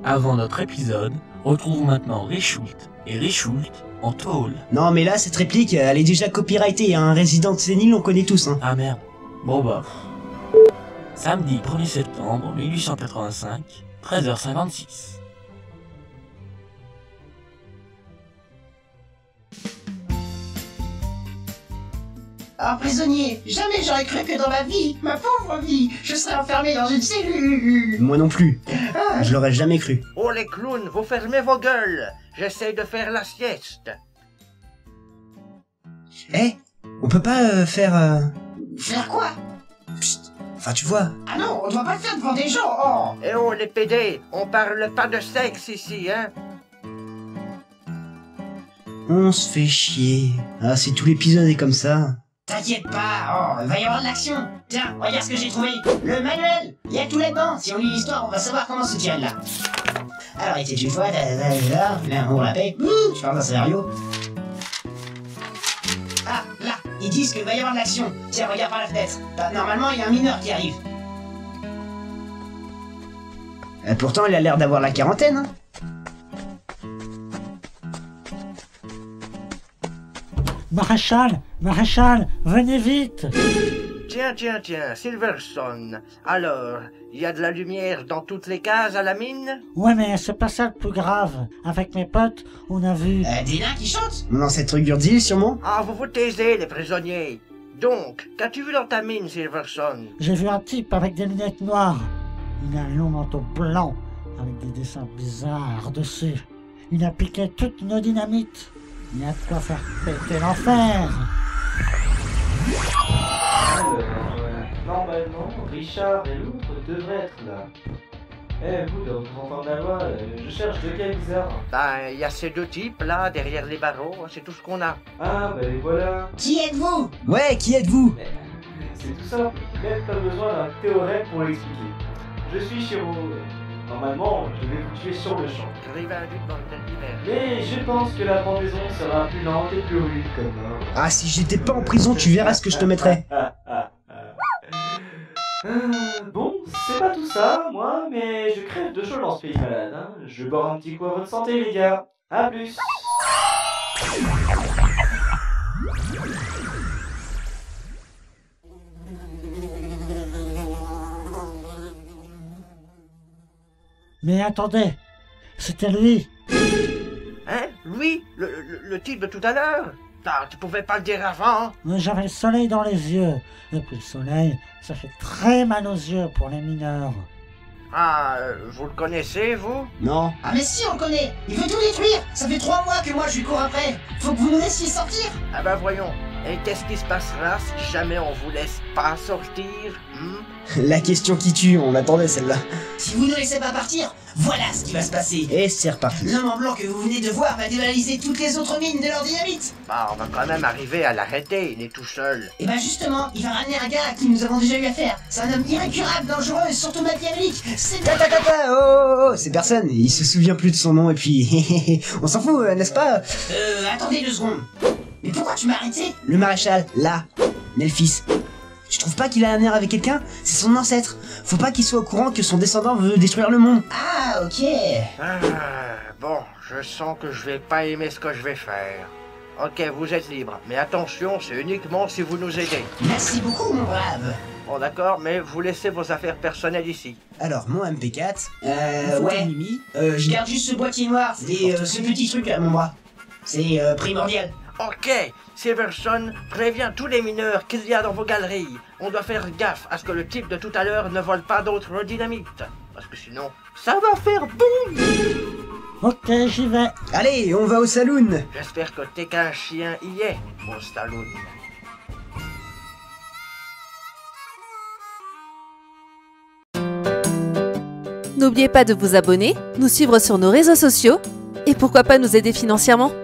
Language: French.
Avant notre épisode, retrouvons maintenant Richult et Richult en tôle. Non mais là, cette réplique, elle est déjà copyrightée, hein. Resident Evil, on connaît tous, hein. Ah merde. Bon bah. Samedi 1er septembre 1885, 13h56. Ah, prisonnier, jamais j'aurais cru que dans ma vie, ma pauvre vie, je serais enfermé dans une cellule. Moi non plus. Je l'aurais jamais cru. Oh les clowns, vous fermez vos gueules. J'essaie de faire la sieste. Eh, on peut pas faire... Faire quoi? Psst. Enfin, tu vois. Ah non, on doit pas le faire devant des gens, oh. Eh oh les PD, on parle pas de sexe ici, hein. On se fait chier. Ah, si tout l'épisode est comme ça... T'inquiète pas, oh, il va y avoir de l'action. Tiens, regarde ce que j'ai trouvé. Le manuel, il y a tout là-dedans. Si on lit l'histoire, on va savoir comment se tient là. Alors, il était une fois, là, on l'appelle, tu parles d'un scénario. Ah, là, ils disent qu'il va y avoir de l'action. Tiens, regarde par la fenêtre. Bah, normalement, il y a un mineur qui arrive. Pourtant, il a l'air d'avoir la quarantaine, hein. Maréchal, venez vite! Tiens, Silverson. Alors, il y a de la lumière dans toutes les cases à la mine? Ouais, mais c'est pas ça le plus grave. Avec mes potes, on a vu... Des nains qui chantent? Mon ancêtre Gurdil, sûrement. Ah, vous vous taisez, les prisonniers. Donc, qu'as-tu vu dans ta mine, Silverson? J'ai vu un type avec des lunettes noires. Il a un long manteau blanc, avec des dessins bizarres dessus. Il a piqué toutes nos dynamites. Il y a de quoi faire péter l'enfer. Alors, normalement, Richard et l'autre devraient être là. Eh, vous, dans votre enfant de la loi, je cherche deux cas bizarres. Ben, il y a ces deux types, là, derrière les barreaux, c'est tout ce qu'on a. Ah, ben les voilà. Qui êtes-vous? Ouais, qui êtes-vous? C'est tout simple, même pas besoin d'un théorème pour l'expliquer. Je suis Shiro. Normalement, je vais vous tuer sur le champ. J'arrive à un but dans le tel d'hiver. Mais je pense que la pendaison sera plus lente et plus rude comme mort. Ah, si j'étais pas en prison, tu verras ce que je te mettrais. Bon, c'est pas tout ça, moi, mais je crève de chaud dans ce pays malade. Hein. Je bois un petit coup à votre santé, les gars. A plus. Mais attendez, c'était lui. Hein? Lui? Le type de tout à l'heure? Ah, tu pouvais pas le dire avant? J'avais le soleil dans les yeux. Et puis le soleil, ça fait très mal aux yeux pour les mineurs. Ah, vous le connaissez, vous? Non. Ah mais si, on le connaît. Il veut tout détruire. Ça fait 3 mois que moi je lui cours après. Faut que vous nous laissiez sortir. Ah ben voyons. Et qu'est-ce qui se passera si jamais on vous laisse pas sortir? La question qui tue, on l'attendait celle-là. Si vous ne laissez pas partir, voilà ce qui va se passer. Et c'est reparti. L'homme en blanc que vous venez de voir va dévaliser toutes les autres mines de leur dynamite. Bah, on va quand même arriver à l'arrêter, il est tout seul. Et ben justement, il va ramener un gars à qui nous avons déjà eu affaire. C'est un homme incurable, dangereux et surtout machiavélique. C'est... Oh, c'est personne, il se souvient plus de son nom et puis... on s'en fout, n'est-ce pas? Attendez 2 secondes. Mais pourquoi tu m'as arrêté? Le maréchal, là, Nelphys. Tu trouves pas qu'il a un air avec quelqu'un? C'est son ancêtre. Faut pas qu'il soit au courant que son descendant veut détruire le monde. Ah, ok. Ah, bon, je sens que je vais pas aimer ce que je vais faire. Ok, vous êtes libre, mais attention, c'est uniquement si vous nous aidez. Merci beaucoup, mon brave. Bon d'accord, mais vous laissez vos affaires personnelles ici. Alors, mon MP4... ouais. Mimi, Je garde juste ce boîtier noir et ce petit truc à mon bras. C'est primordial. Ok, Silverson prévient tous les mineurs qu'il y a dans vos galeries. On doit faire gaffe à ce que le type de tout à l'heure ne vole pas d'autres dynamites. Parce que sinon, ça va faire boum! Ok, j'y vais. Allez, on va au saloon. J'espère que t'es qu'un chien y est, au saloon. N'oubliez pas de vous abonner, nous suivre sur nos réseaux sociaux et pourquoi pas nous aider financièrement.